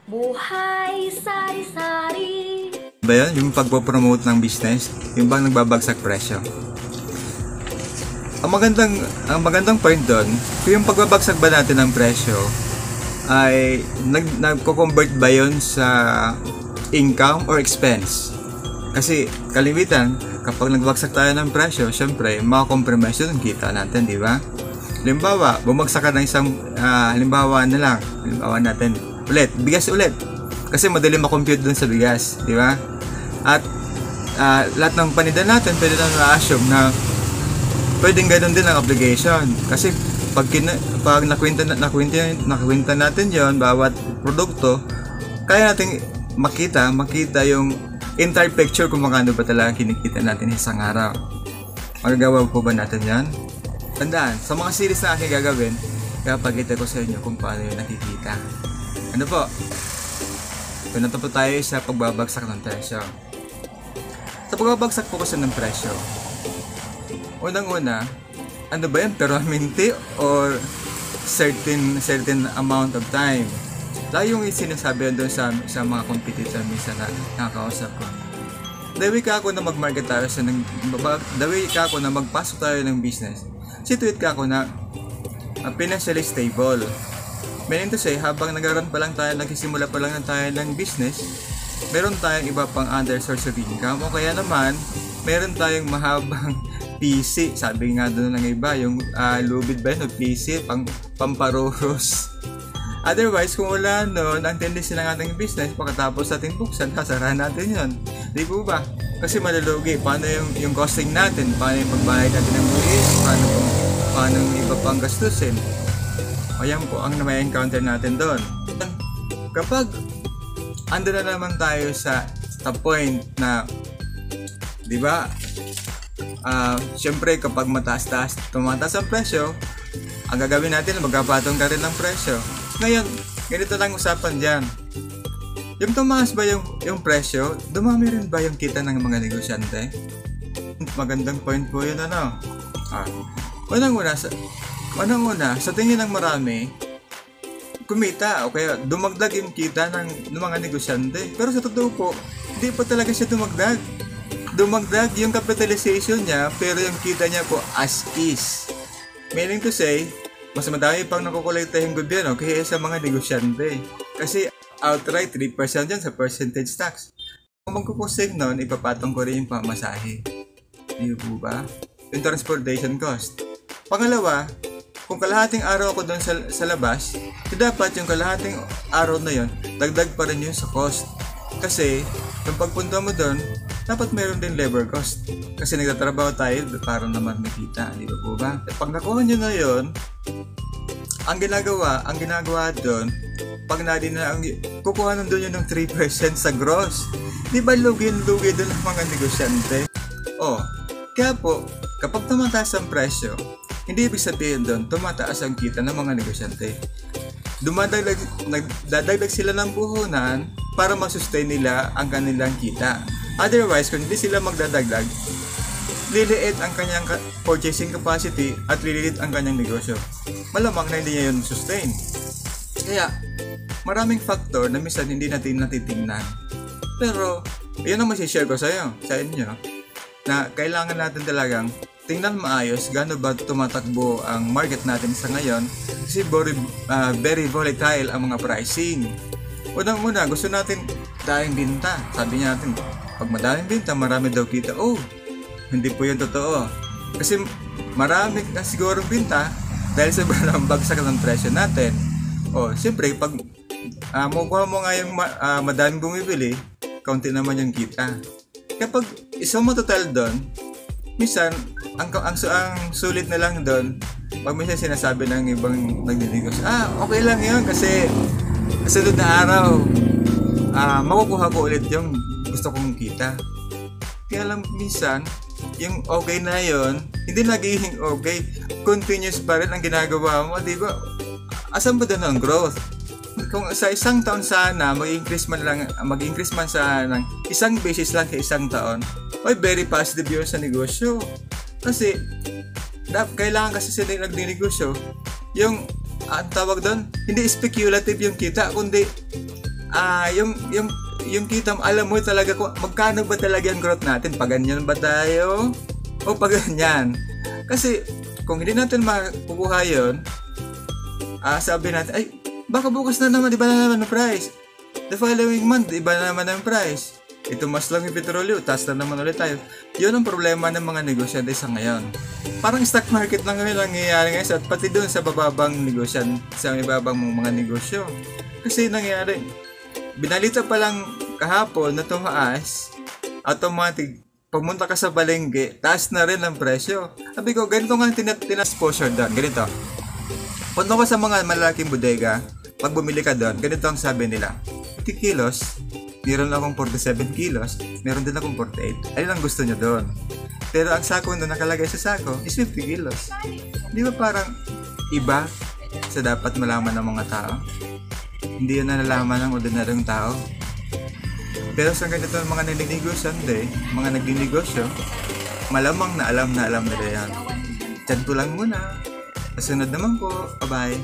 Buhay sari-sari. Ba yun? Yung pagpo-promote ng business, yung bang nagbabagsak presyo. Ang magandang point doon, kung yung pagbabagsak ba natin ng presyo ay nagko-convert ba yun sa income or expense? Kasi kalimitan, kapag nagbagsak tayo ng presyo, syempre, makakompromise yun ang kita natin, di ba? Halimbawa, bumagsak ka ng isang, halimbawa natin, bigas ulit. Kasi madali makompute dun sa bigas, di ba? At lahat ng paninda natin, pwede na na-assume na pwedeng ganoon din ang obligation. Kasi pag nakwenta natin yon bawat produkto, kaya natin makita yung entire picture kung magkano ba talaga kinikita natin isang araw. Magagawa po ba natin yan? Tandaan, sa mga series na aking gagawin, kapagkita ko sa inyo kung paano yun nakikita. Ano po? Punta po tayo sa pagbabagsak ng presyo. Sa pagbabagsak po kasi ng presyo, unang-una, ano ba yan? Permanente or certain amount of time? Lalo yung sinasabi doon sa mga competitor minsan na nakakausap ko. Dawi ka ako na mag-market tayo dawi ka ako na magpasok tayo ng business. Situate ka ako na financially stable. Meaning to say, habang nagkaroon pa lang tayo, nagsisimula pa lang tayo ng business, meron tayong iba pang other source of income o kaya naman, meron tayong mahabang PC. Sabi nga doon ng iba, yung lubid ba yun o PC, pamparoros. Otherwise, kung wala nun, ang tendency ng ating business, pagkatapos natin buksan, kasarahan natin yun. Di po ba? Kasi malulugi. Paano yung costing natin? Paano yung pagbayad natin ng buwis? Paano yung iba pang gastusin? O yan po ang may encounter natin doon. Kapag ando na naman tayo sa point na, di ba, syempre kapag tumataas ang presyo, ang gagawin natin, magkapatong ka rin ng presyo. Ngayon, ganito lang usapan dyan. Yung tumaas ba yung presyo, dumami rin ba yung kita ng mga negosyante? Magandang point po yun, ano? Unang-una, sa tingin ng marami, kumita o kaya dumagdag yung kita ng mga negosyante. Pero sa totoo po, hindi pa talaga siya dumagdag. Dumagdag yung capitalization niya, pero yung kita niya po as is. Meaning to say, mas madami pang nakukolekta yung gobyerno kaya sa mga negosyante. Kasi outright 3% yan sa percentage tax. Kung magkukusing nun, ipapatong ko rin yung pamasahe. Di po ba? Yung transportation cost. Pangalawa, kung kalahating araw ako doon sa labas, dapat yung kalahating araw na yon dagdag pa rin yun sa cost. Kasi, yung pagpunta mo doon, dapat meron din labor cost. Kasi nagtatrabaho tayo para naman makita, di ba po ba? Pag nakuha nyo na yun, ang ginagawa doon, pag kukuha nun doon yun ng 3% sa gross. Di ba lugi doon ang mga negosyante? Kaya po, kapag tumataas ang presyo, hindi ibig sabihin doon, tumataas ang kita ng mga negosyante. Dadagdag sila ng puhunan para masustain nila ang kanilang kita. Otherwise, kung hindi sila magdadagdag, liliit ang kanyang purchasing capacity at liliit ang kanyang negosyo. Malamang na hindi niya yun sustain. Kaya, maraming factor na minsan hindi natin natitingnan. Pero, yun ang masishare ko sa inyo, na kailangan natin talagang tingnan maayos gaano ba tumatakbo ang market natin sa ngayon kasi very volatile ang mga pricing. Unang-una, gusto natin daming binta. Sabi niya natin, pag madaming binta, marami daw kita. Hindi po yun totoo. Kasi marami na siguro binta dahil sa bagsak ng presyo natin. Siyempre, pag makuha mo nga yung madaming bumibili, kaunti naman yung kita. Kapag isang total doon, minsan, ang sulit na lang doon, pag minsan sinasabi ng ibang nagdidikos, okay lang yun kasi kasunod na araw, makukuha ko ulit yung gusto kong kita. Kaya lang minsan, yung okay na yun, hindi nagiging okay. Continuous pa rin ang ginagawa mo, di ba? Asan ba doon ang growth? Kung sa isang taon sana, mag-increase man sa ng isang basis lang sa isang taon, very positive yun sa negosyo. Kasi, kailangan kasi sila nagnegosyo, yung ang tawag doon, hindi speculative yung kita, kundi yung kita, alam mo talaga kung magkano ba talaga yung growth natin, pag ganyan ba tayo o pag ganyan. Kasi kung hindi natin makukuha yun, sabi natin, ay, baka bukas na naman, iba na naman ang price. The following month, iba na naman ang price. Ito mas lang yung petrolyo, taas na naman ulit tayo. Yun ang problema ng mga negosyante sa ngayon. Parang stock market lang kami nangyayari ngayon, at pati doon sa bababang negosyan, sa ibabang mga negosyo. Kasi nangyayari, binalita pa lang kahapon na tumaas, automatic, pumunta ka sa palengke, taas na rin ang presyo. Sabi ko, ganito nga tinasposure doon, ganito. Punta ko sa mga malalaking bodega, pag bumili ka doon, ganito ang sabi nila, 50 kilos, meron akong 47 kilos, meron din akong 48. Ayun ang gusto nyo doon. Pero ang sako na nakalagay sa sako is 50 kilos. Di ba parang iba sa dapat malaman ng mga tao? Hindi yun nalalaman ng ordinaryong tao. Pero sa ganito mga naninegosyo, mga nagdinegosyo, malamang na alam nila yan. Diyan ko lang muna. Kasunod naman po. Bye-bye.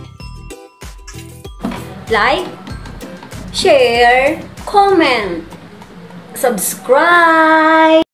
Like, share, comment, subscribe.